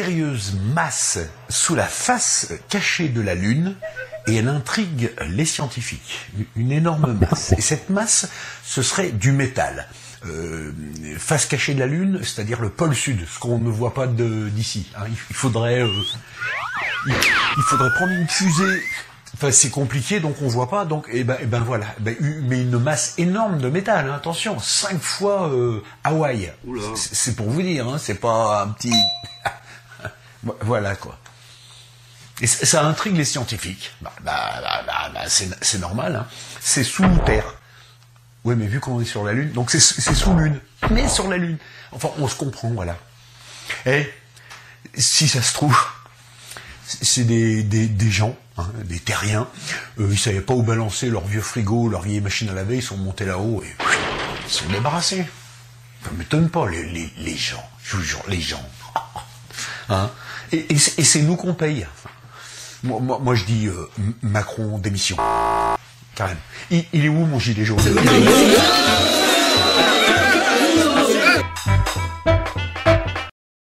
mystérieuse masse sous la face cachée de la Lune et elle intrigue les scientifiques. Une énorme masse. Et cette masse, ce serait du métal. Face cachée de la Lune, c'est-à-dire le pôle sud, ce qu'on ne voit pas d'ici. Hein. Il faudrait prendre une fusée. Enfin, c'est compliqué, donc on voit pas. Donc, voilà. Mais une masse énorme de métal. Hein, attention, 5 fois Hawaï. C'est pour vous dire. Hein, c'est pas un petit. Voilà quoi. Et ça intrigue les scientifiques. C'est normal. Hein. C'est sous terre. Oui, mais vu qu'on est sur la Lune, donc c'est sous Lune, mais sur la Lune. Enfin, on se comprend, voilà. Et si ça se trouve, c'est des gens, hein, des terriens, ils savaient pas où balancer leur vieux frigo, leur vieille machine à laver, ils sont montés là-haut et ils sont débarrassés. Ça m'étonne pas, les gens, je vous jure, les gens. Hein, et c'est nous qu'on paye. Moi je dis Macron démission. Carrément. Il est où mon gilet jaune?